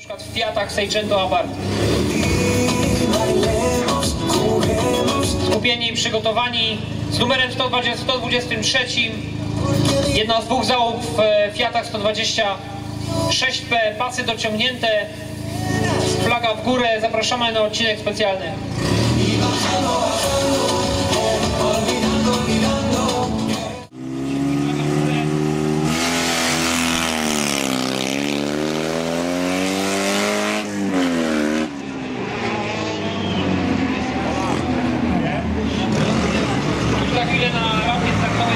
przykład w Fiatach Seicento Abarth. Skupieni i przygotowani z numerem 123. Jedna z dwóch załóg w Fiatach 126P, pasy dociągnięte, flaga w górę, zapraszamy na odcinek specjalny. Za chwilę na rampie startowej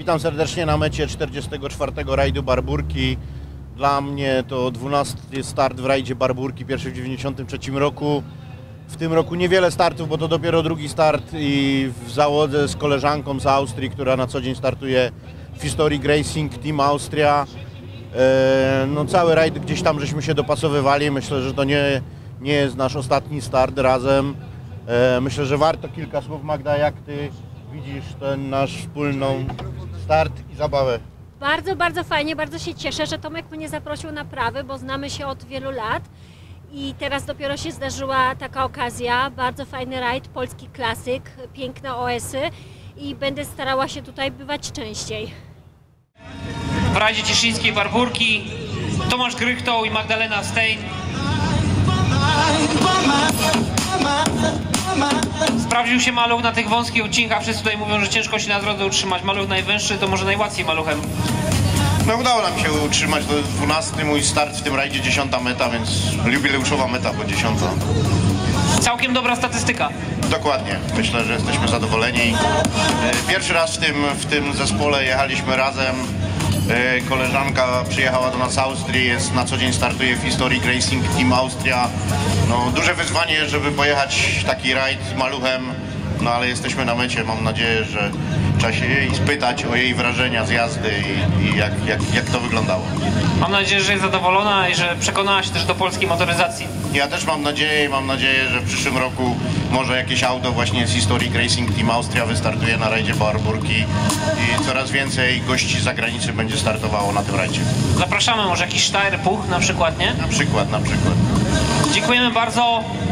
Witam serdecznie na mecie 44. rajdu Barburki. Dla mnie to 12 start w rajdzie Barburki, pierwszy w 1993 roku. W tym roku niewiele startów, bo to dopiero drugi start i w załodze z koleżanką z Austrii, która na co dzień startuje w Historic Racing Team Austria. No, cały rajd gdzieś tam żeśmy się dopasowywali. Myślę, że to nie jest nasz ostatni start razem. Myślę, że warto kilka słów. Magda, jak Ty widzisz ten nasz wspólną start i zabawę? Bardzo, bardzo fajnie, bardzo się cieszę, że Tomek mnie zaprosił na prawy, bo znamy się od wielu lat i teraz dopiero się zdarzyła taka okazja. Bardzo fajny rajd, polski klasyk, piękne OS-y i będę starała się tutaj bywać częściej. W rajdzie cieszyńskiej Barburki Tomasz Grychtoł i Magdalena Stein. Sprawdził się maluch na tych wąskich odcinkach. Wszyscy tutaj mówią, że ciężko się na drodze utrzymać. Maluch najwęższy to może najłatwiej maluchem. No, udało nam się utrzymać do 12, mój start w tym rajdzie 10. meta, więc jubileuszowa meta, bo 10. Całkiem dobra statystyka. Dokładnie, myślę, że jesteśmy zadowoleni. Pierwszy raz w tym zespole jechaliśmy razem. Koleżanka przyjechała do nas z Austrii, na co dzień startuje w Historic Racing Team Austria. No, duże wyzwanie, żeby pojechać taki rajd z maluchem, no ale jesteśmy na mecie. Mam nadzieję, że trzeba się jej spytać o jej wrażenia z jazdy i jak to wyglądało. Mam nadzieję, że jest zadowolona i że przekonała się też do polskiej motoryzacji. Ja też mam nadzieję, że w przyszłym roku może jakieś auto właśnie z Historic Racing Team Austria wystartuje na rajdzie Barburki i coraz więcej gości z zagranicy będzie startowało na tym rajdzie. Zapraszamy, może jakiś Steyr Puch na przykład, nie? Na przykład. Dziękujemy bardzo.